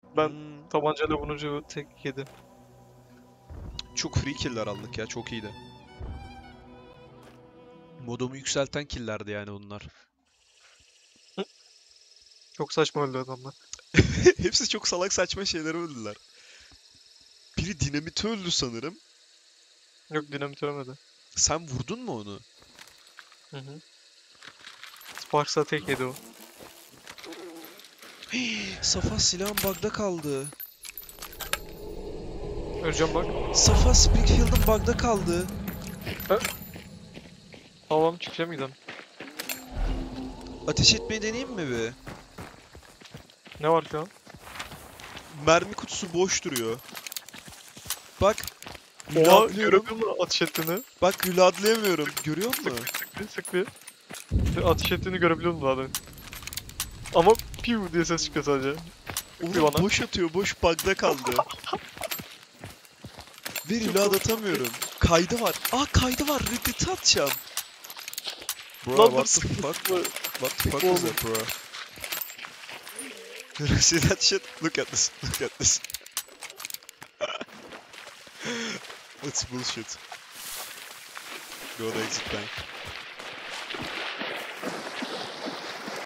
Ben Hmm, tabancayla vurunca tek yedi. çok free kill'ler aldık ya, çok iyiydi. Modumu yükselten kill'lerdi yani bunlar. Çok saçma öldü adamlar. Hepsi çok salak saçma şeyler öldüler. Biri dinamit öldü sanırım. Yok, dinamit ölmedi. Sen vurdun mu onu? Hı hı. Sparks'a tek yedi o. Safa silahın bug'da kaldı. Öleceğim bak. Safa Springfield'ın bug'da kaldı. Tamam, çıkacağım gidelim. Ateş etmeyi deneyeyim mi bir? Ne var şu an? Mermi kutusu boş duruyor. Bak. Oha, Reloadluyorum. görebiliyor musun ateş ettiğini? Bak reloadlayamıyorum. Görüyor musun? Sık bir. Ateş ettiğini görebiliyor musun abi? Ama piu diye ses çıkıyor sadece. Sık bir Oğlum bana. boş atıyor. Boş bug'da kaldı. Ve Çok reload korkunç. atamıyorum. Kaydı var. Aa, kaydı var. Reddit'i atacağım. Bro, Lan dur, what the fuck? sıkma. What the fuck Sıkma was oğlum. that, bro? Did I see that shit? Look at this. Look at this. That's bullshit. Go to exit bank.